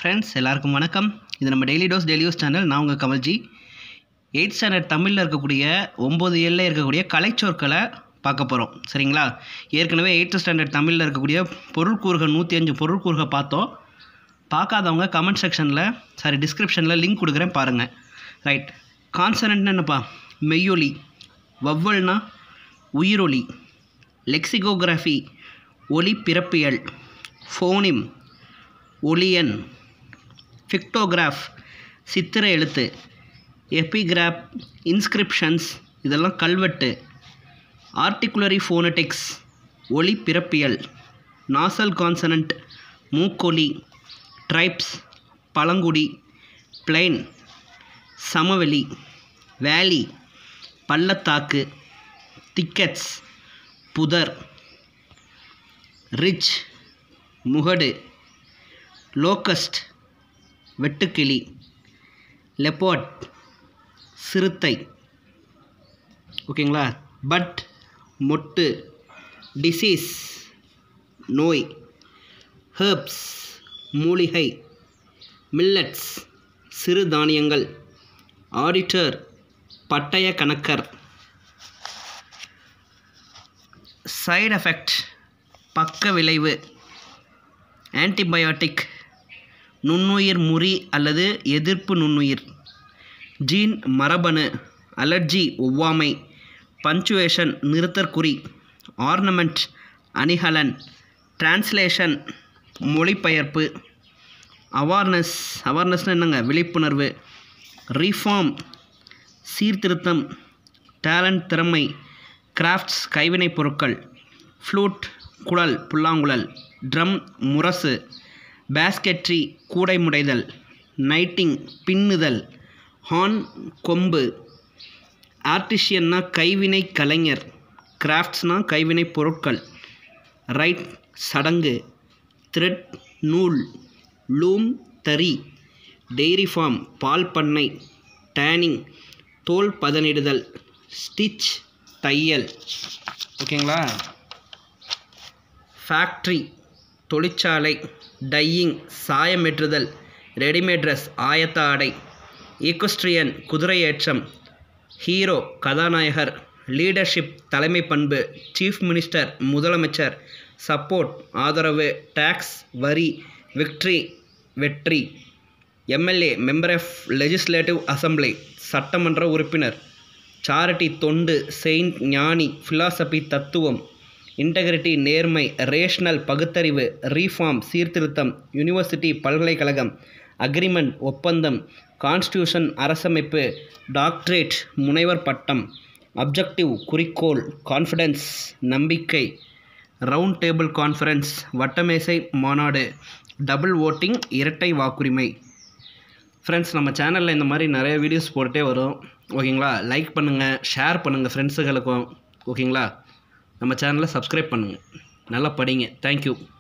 Friends எல்லாருக்கும் வணக்கம். இது நம்ம டெய்லி டோஸ் சேனல். நான் உங்கள் கமல்ஜி. 8th ஸ்டாண்டர்ட் தமிழில் இருக்கக்கூடிய 9 ஏழில் இருக்கக்கூடிய கலைச்சொற்களை பார்க்க போகிறோம். சரிங்களா? ஏற்கனவே 8th ஸ்டாண்டர்ட் தமிழில் இருக்கக்கூடிய பொருள்கூறுகள் 105 பொருள்கூறுகள் பார்த்தோம். பார்க்காதவங்க கமெண்ட் செக்ஷனில் டிஸ்கிரிப்ஷனில் லிங்க் கொடுக்குறேன், பாருங்கள். ரைட். கான்சனன்ட்னா என்னப்பா? மெய்யொலி. வவ்வல்னா உயிரொலி. லெக்சிகோகிராஃபி ஒலி பிறப்பியல். ஃபோனிம் ஒலியன். பிக்டோகிராஃப் சித்திர எழுத்து. எபிகிராப் இன்ஸ்கிரிப்ஷன்ஸ் இதெல்லாம் கல்வெட்டு. ஆர்டிகுலரி ஃபோனட்டிக்ஸ் ஒலி பிறப்பியல். நாசல் கான்சனன்ட் மூக்கொலி. ட்ரைப்ஸ் பழங்குடி. பிளைன் சமவெளி. வேலி பள்ளத்தாக்கு. திக்கெட்ஸ் புதர். ரிச் முகடு. லோக்கஸ்ட் வெட்டுக்கிளி. லெப்பர்ட் சிறுத்தை. ஓகேங்களா? பட் மொட்டு. டிசீஸ் நோய். ஹெர்ப்ஸ் மூலிகை. மில்லட்ஸ் சிறுதானியங்கள். ஆடிட்டர் பட்டய கணக்கர். சைடு எஃபெக்ட் பக்க விளைவு. ஆன்டிபயோட்டிக் நுண்ணுயிர் முறி அல்லது எதிர்ப்பு நுண்ணுயிர். ஜீன் மரபணு. அலர்ஜி ஒவ்வாமை. பஞ்சுவேஷன் நிறுத்தற்குறி. ஆர்னமெண்ட் அணிகலன். டிரான்ஸ்லேஷன் மொழிபெயர்ப்பு. அவார்னஸ்னு என்னங்க? விழிப்புணர்வு. ரீஃபார்ம் சீர்திருத்தம். டேலண்ட் திறமை. கிராஃப்ட்ஸ் கைவினைப் பொருட்கள். ஃப்ளூட் குழல் புல்லாங்குழல். ட்ரம் முரசு. பேஸ்கெட்ரி கூடை முடைதல். நைட்டிங் பின்னுதல். ஹார்ன் கொம்பு. ஆர்டிஷியன்னா கைவினை கலைஞர். கிராஃப்ட்ஸ்னா கைவினை பொருட்கள். ரைட் சடங்கு. த்ரெட் நூல். லூம் தறி. டெய்ரி ஃபார்ம் பால் பண்ணை. டேனிங் தோல் பதனிடுதல். ஸ்டிச் தையல். ஓகேங்களா? ஃபேக்ட்ரி தொழிற்சாலை. டையிங் சாயமேற்றுதல். ரெடிமேட் ட்ரெஸ் ஆயத்த ஆடை. ஈக்வஸ்ட்ரியன் குதிரையேற்றம். ஹீரோ கதாநாயகர். லீடர்ஷிப் தலைமை பண்பு. சீஃப் மினிஸ்டர் முதலமைச்சர். சப்போர்ட் ஆதரவு. டேக்ஸ் வரி. விக்ட்ரி வெற்றி. MLA member of legislative assembly சட்டமன்ற உறுப்பினர். சாரிட்டி தொண்டு. செயின்ட் ஞானி. ஃபிலாசபி தத்துவம். இன்டெகிரிட்டி நேர்மை. ரேஷனல் பகுத்தறிவு. ரீஃபார்ம் சீர்திருத்தம். யூனிவர்சிட்டி பல்கலைக்கழகம். அக்ரிமெண்ட் ஒப்பந்தம். கான்ஸ்டியூஷன் அரசமைப்பு. டாக்டரேட் முனைவர் பட்டம். அப்ஜெக்டிவ் குறிக்கோள். கான்ஃபிடென்ஸ் நம்பிக்கை. ரவுண்ட் டேபிள் கான்ஃபரன்ஸ் வட்டமேசை மாநாடு. டபுள் ஓட்டிங் இரட்டை வாக்குரிமை. ஃப்ரெண்ட்ஸ், நம்ம சேனலில் இந்த மாதிரி நிறைய வீடியோஸ் போட்டுகிட்டே வரும். ஓகேங்களா? லைக் பண்ணுங்கள், ஷேர் பண்ணுங்கள் ஃப்ரெண்ட்ஸுகளுக்கும். ஓகேங்களா? நம்ம சேனலை சப்ஸ்கிரைப் பண்ணுங்கள். நல்லா படிங்க. தேங்க்யூ.